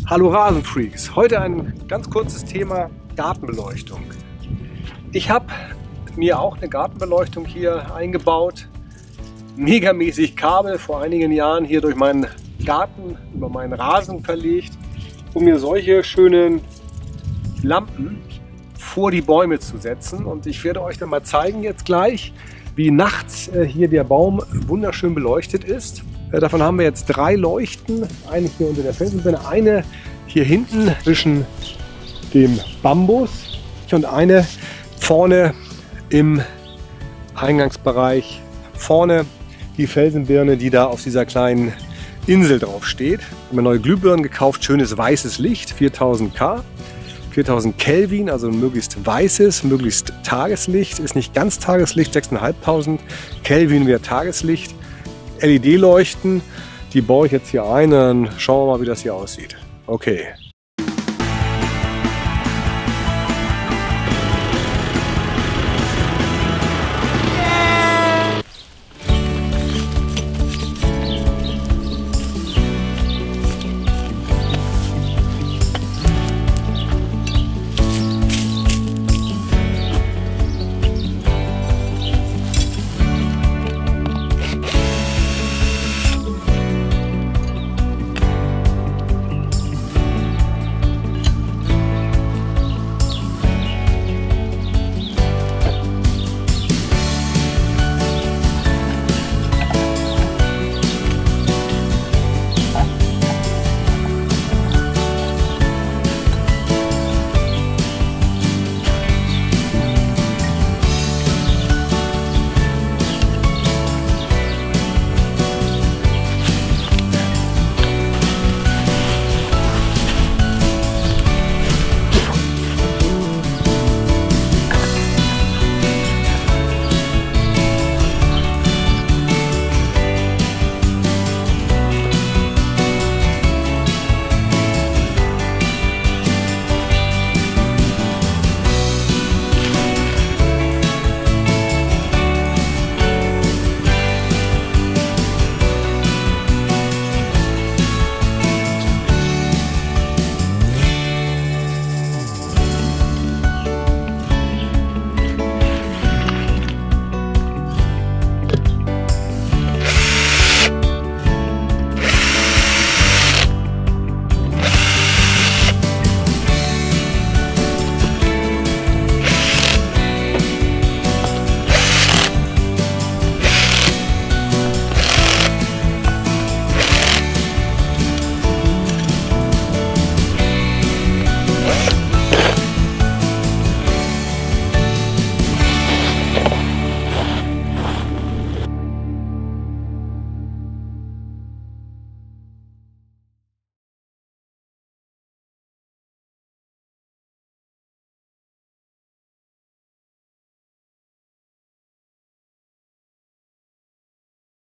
Hallo Rasenfreaks, heute ein ganz kurzes Thema Gartenbeleuchtung. Ich habe mir auch eine Gartenbeleuchtung hier eingebaut, megamäßig Kabel vor einigen Jahren hier durch meinen Garten über meinen Rasen verlegt, um mir solche schönen Lampen vor die Bäume zu setzen. Und ich werde euch dann mal zeigen jetzt gleich, wie nachts hier der Baum wunderschön beleuchtet ist. Davon haben wir jetzt 3 Leuchten, eine hier unter der Felsenbirne, eine hier hinten zwischen dem Bambus und eine vorne im Eingangsbereich. Vorne die Felsenbirne, die da auf dieser kleinen Insel drauf steht. Ich habe mir neue Glühbirnen gekauft, schönes weißes Licht, 4000 K. 4000 Kelvin, also ein möglichst weißes, möglichst Tageslicht, ist nicht ganz Tageslicht, 6500 Kelvin wäre Tageslicht. LED-Leuchten, die baue ich jetzt hier ein, dann schauen wir mal, wie das hier aussieht. Okay.